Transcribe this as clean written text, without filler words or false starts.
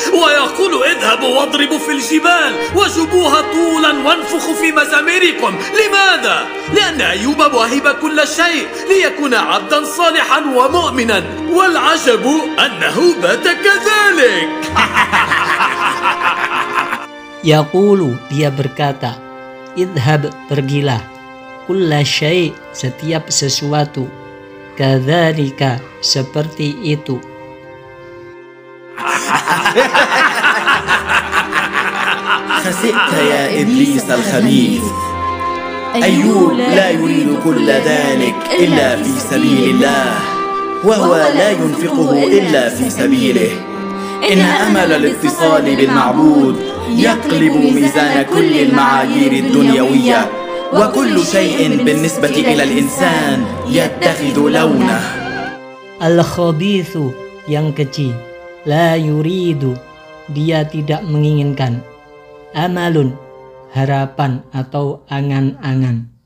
ويقول اذهبوا واضربوا في الجبال وجبوها طولا وانفخوا في مزاميركم. لماذا؟ لأن أيوب وهب كل شيء ليكون عبدا صالحا ومؤمنا، والعجب أنه بات كذلك. Yaqulu, dia berkata, idhab, pergilah, kulla syai', setiap sesuatu, kadzalika, seperti itu. خسئت يا إبليس الخبيث. أيوب لا يريد كل ذلك إلا في سبيل الله، وهو لا ينفقه إلا في سبيله. إن أمل الاتصال بالمعبود يقلب ميزان كل المعايير الدنيوية، وكل شيء بالنسبة إلى الإنسان يتخذ لونه. Al-khabithu, yang keji, la yuridu, dia tidak menginginkan, amalun, harapan atau angan-angan,